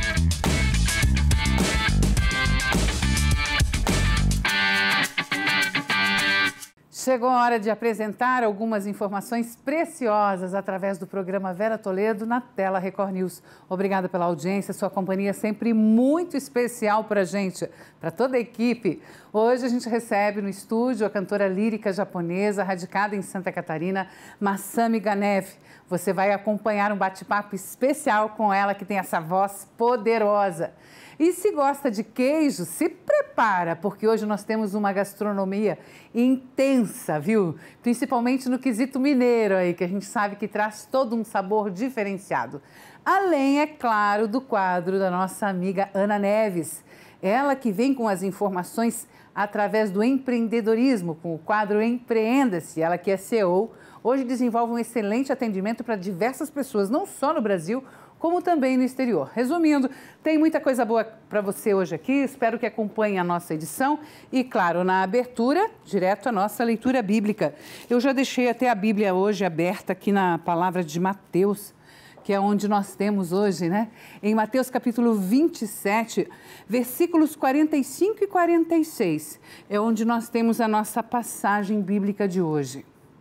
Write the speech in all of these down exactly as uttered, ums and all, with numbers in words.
Chegou a hora de apresentar algumas informações preciosas através do programa Vera Toledo na tela Record News. Obrigada pela audiência, sua companhia é sempre muito especial para a gente, para toda a equipe. Hoje a gente recebe no estúdio a cantora lírica japonesa, radicada em Santa Catarina, Masami Ganeve. Você vai acompanhar um bate-papo especial com ela, que tem essa voz poderosa. E se gosta de queijo, se prepara, porque hoje nós temos uma gastronomia intensa, viu? Principalmente no quesito mineiro aí, que a gente sabe que traz todo um sabor diferenciado. Além, é claro, do quadro da nossa amiga Ana Neves. Ela que vem com as informações através do empreendedorismo, com o quadro Empreenda-se. Ela que é C E O, hoje desenvolve um excelente atendimento para diversas pessoas, não só no Brasil, como também no exterior. Resumindo, tem muita coisa boa para você hoje aqui, espero que acompanhe a nossa edição e, claro, na abertura, direto a nossa leitura bíblica. Eu já deixei até a Bíblia hoje aberta aqui na palavra de Mateus, que é onde nós temos hoje, né? Em Mateus capítulo vinte e sete, versículos quarenta e cinco e quarenta e seis, é onde nós temos a nossa passagem bíblica de hoje.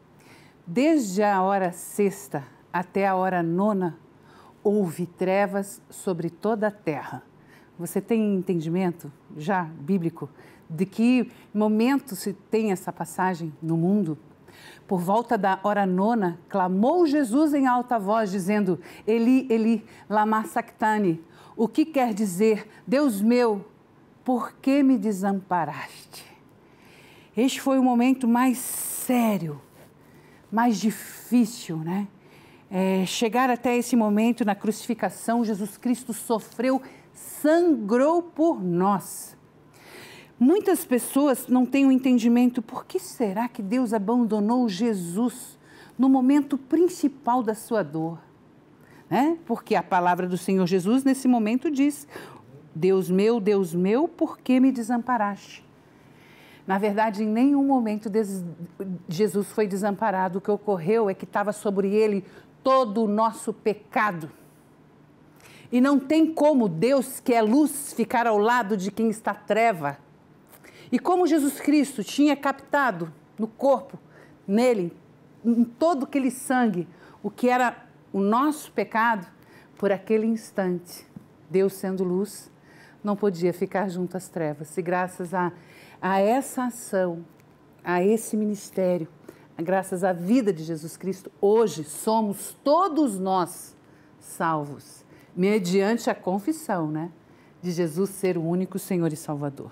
Desde a hora sexta até a hora nona, houve trevas sobre toda a terra. Você tem entendimento já bíblico de que momento se tem essa passagem no mundo? Por volta da hora nona, clamou Jesus em alta voz, dizendo: Eli, Eli, lama sabachthani, o que quer dizer, Deus meu, por que me desamparaste? Este foi o momento mais sério, mais difícil, né? É, chegar até esse momento na crucificação, Jesus Cristo sofreu, sangrou por nós. Muitas pessoas não têm o um entendimento, por que será que Deus abandonou Jesus no momento principal da sua dor? Né? Porque a palavra do Senhor Jesus nesse momento diz: Deus meu, Deus meu, por que me desamparaste? Na verdade, em nenhum momento Jesus foi desamparado. O que ocorreu é que estava sobre ele todo o nosso pecado. E não tem como Deus, que é luz, ficar ao lado de quem está treva. E como Jesus Cristo tinha captado no corpo, nele, em todo aquele sangue, o que era o nosso pecado, por aquele instante, Deus sendo luz, não podia ficar junto às trevas. E graças a, a essa ação, a esse ministério, graças à vida de Jesus Cristo, hoje somos todos nós salvos, mediante a confissão, né, de Jesus ser o único Senhor e Salvador.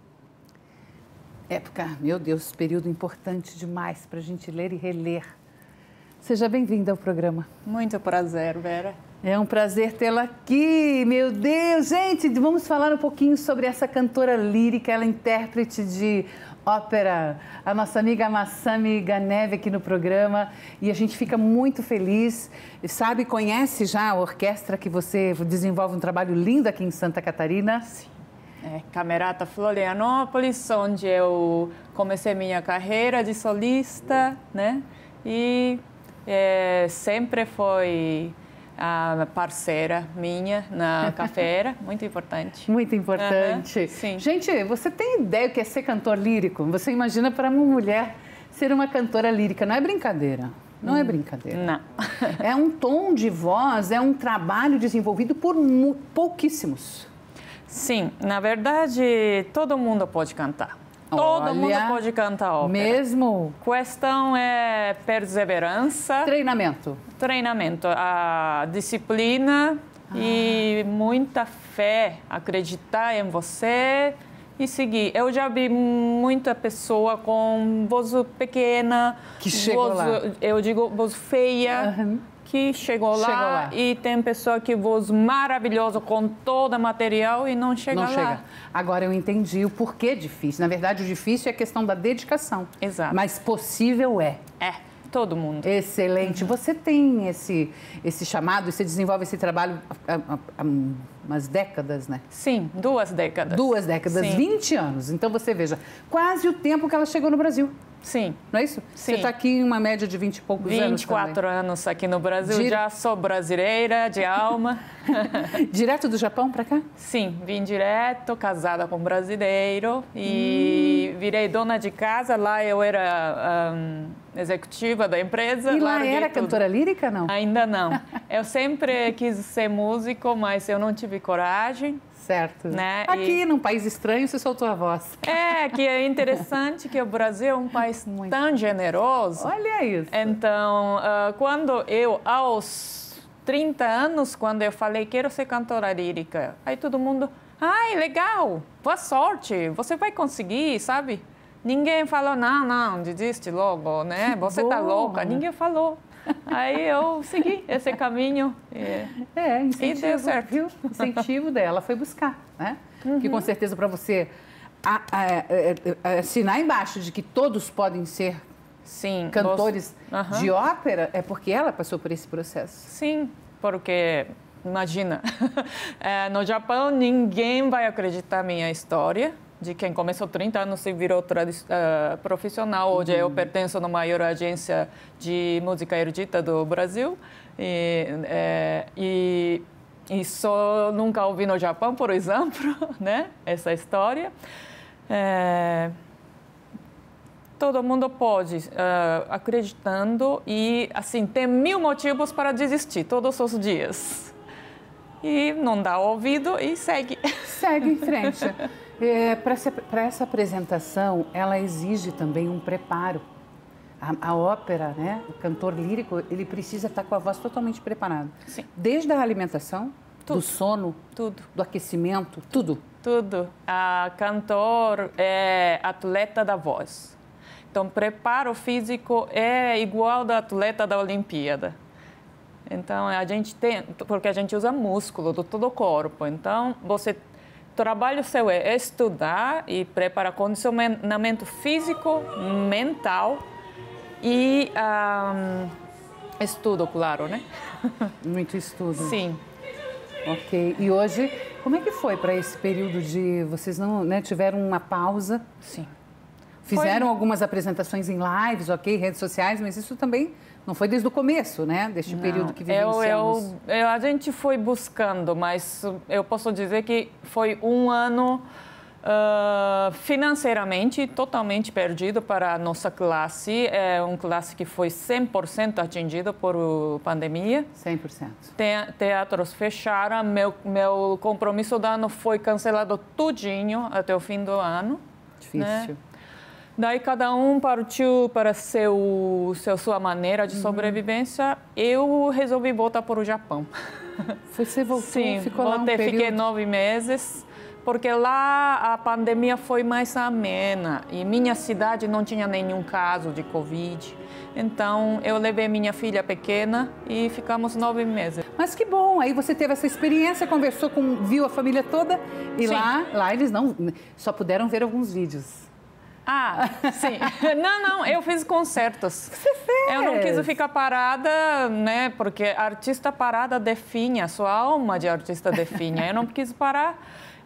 Época, meu Deus, período importante demais para a gente ler e reler. Seja bem-vinda ao programa. Muito prazer, Vera. É um prazer tê-la aqui, meu Deus. Gente, vamos falar um pouquinho sobre essa cantora lírica, ela é intérprete de ópera, a nossa amiga Masami Ganeve aqui no programa, e a gente fica muito feliz, sabe, conhece já a orquestra que você desenvolve um trabalho lindo aqui em Santa Catarina? Sim. É, Camerata Florianópolis, onde eu comecei minha carreira de solista, né, e é, sempre foi a parceira minha na cafeira, muito importante. Muito importante. Uhum, sim. Gente, você tem ideia o que é ser cantor lírico? Você imagina para uma mulher ser uma cantora lírica, não é brincadeira. Não hum, é brincadeira. Não. É um tom de voz, é um trabalho desenvolvido por pouquíssimos. Sim, na verdade, todo mundo pode cantar. Todo Olha, mundo pode cantar ópera. Mesmo? Questão é perseverança. Treinamento. Treinamento, a disciplina ah. e muita fé, acreditar em você e seguir. Eu já vi muita pessoa com voz pequena, que chegou voz, lá. Eu digo voz feia, uhum. que chegou lá, chegou lá, e tem pessoa que voz maravilhosa com todo o material e não chega não lá. Chega. Agora eu entendi o porquê difícil. Na verdade, o difícil é a questão da dedicação. Exato. Mas possível é. É. Todo mundo. Excelente. Uhum. Você tem esse, esse chamado, você desenvolve esse trabalho há, há, há umas décadas, né? Sim, duas décadas. Duas décadas, Sim. vinte anos. Então você veja, quase o tempo que ela chegou no Brasil. Sim. Não é isso? Sim. Você está aqui em uma média de vinte e poucos anos vinte e quatro anos aqui no Brasil, Dire... já sou brasileira de alma. Direto do Japão para cá? Sim, vim direto, casada com um brasileiro e hum. virei dona de casa. Lá eu era um, executiva da empresa. E lá era tudo. Cantora lírica, não? Ainda não. Eu sempre quis ser músico, mas eu não tive coragem. Certo. Né? Aqui, e... num país estranho, você soltou a voz. É, que é interessante que o Brasil é um país muito tão generoso. Olha isso. Então, uh, quando eu, aos trinta anos, quando eu falei, quero ser cantora lírica, aí todo mundo, ai, legal, boa sorte, você vai conseguir, sabe? Ninguém falou, não, não, desiste logo, né? Você tá louca. Ninguém falou. Aí eu segui esse caminho e, é, incentivo, e deu certo. Viu? Incentivo dela foi buscar, né? Uhum. Que com certeza para você a, a, a, a, assinar embaixo de que todos podem ser Sim, cantores uhum. de ópera é porque ela passou por esse processo. Sim, porque imagina, é, no Japão ninguém vai acreditar na minha história. De quem começou trinta anos e virou uh, profissional. Hoje uhum. eu pertenço à maior agência de música erudita do Brasil. E, é, e, e só nunca ouvi no Japão, por exemplo, né? Essa história. É, todo mundo pode, uh, acreditando, e assim, tem mil motivos para desistir todos os dias. E não dá ouvido e segue. Segue em frente. É, para essa, para essa apresentação, ela exige também um preparo. A, a ópera, né? O cantor lírico, ele precisa estar com a voz totalmente preparada. Sim. Desde a alimentação, tudo. Do sono, tudo. Do aquecimento, tudo. Tudo. A cantor é atleta da voz. Então, preparo físico é igual ao do atleta da Olimpíada. Então, a gente tem, porque a gente usa músculo do todo o corpo. Então, você o trabalho seu é estudar e preparar condicionamento físico, mental e um, estudo, claro, né? Muito estudo. Sim. Ok. E hoje, como é que foi para esse período de... Vocês não né, tiveram uma pausa? Sim. Fizeram foi... algumas apresentações em lives, ok, redes sociais, mas isso também... Não foi desde o começo, né? Deste período Não, que vivenciamos. Eu, eu, eu, a gente foi buscando, mas eu posso dizer que foi um ano uh, financeiramente totalmente perdido para a nossa classe. É uma classe que foi cem por cento atingida por pandemia. cem por cento. Te, teatros fecharam. Meu, meu compromisso do ano foi cancelado tudinho até o fim do ano. Difícil. Né? Daí cada um partiu para seu, seu sua maneira de sobrevivência. Uhum. Eu resolvi voltar para o Japão. Você voltou? Sim, ficou voltei, lá um período... fiquei nove meses, porque lá a pandemia foi mais amena e minha cidade não tinha nenhum caso de Covid. Então eu levei minha filha pequena e ficamos nove meses. Mas que bom! Aí você teve essa experiência, conversou com, viu a família toda e Sim. lá, lá eles não só puderam ver alguns vídeos. Ah, sim. Não, não, eu fiz concertos. Você fez? Eu não quis ficar parada, né? Porque artista parada define, a sua alma de artista define. Eu não quis parar.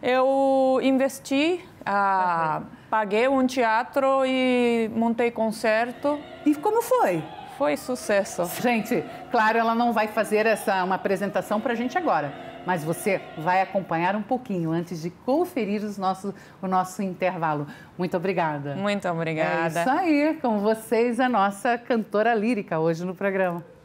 Eu investi, ah, paguei um teatro e montei concerto. E como foi? Foi sucesso. Gente, claro, ela não vai fazer essa, uma apresentação para a gente agora, mas você vai acompanhar um pouquinho antes de conferir os nossos, o nosso intervalo. Muito obrigada. Muito obrigada. É isso aí, com vocês, a nossa cantora lírica hoje no programa.